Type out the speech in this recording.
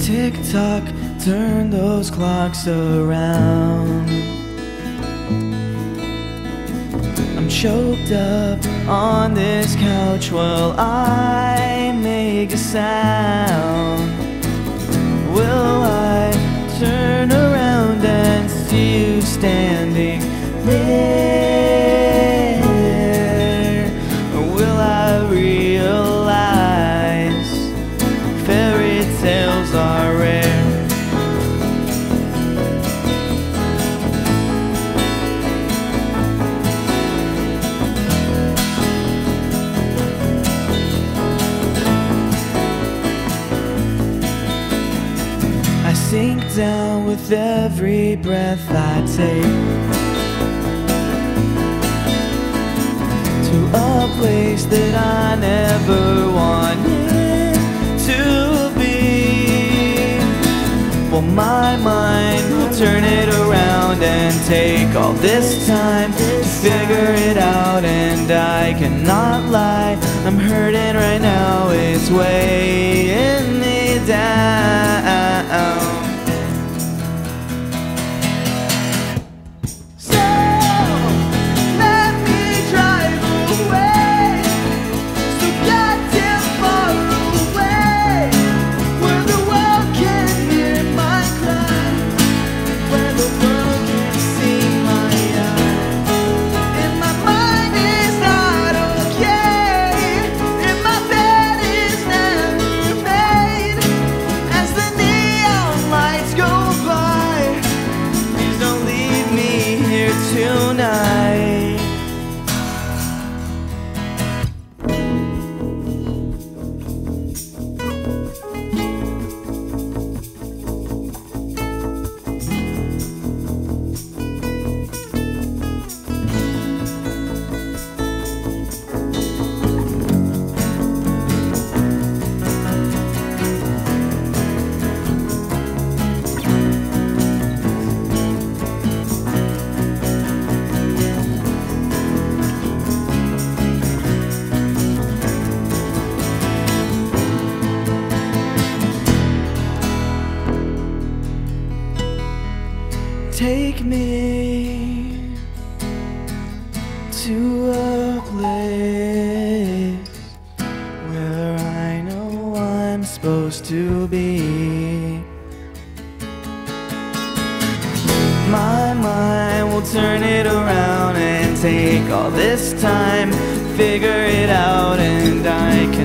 Tick-tock, turn those clocks around. I'm choked up on this couch while I make a sound. Will I turn around and see you standing there? Or will I realize fairy tales are rare? I sink down with every breath I take to a place that I never wanted to be. Well, my mind will turn it around and take all this time to figure it out. And I cannot lie, I'm hurting right now, it's weighing me down. Tonight, take me to a place where I know I'm supposed to be. My mind will turn it around and take all this time, figure it out, and I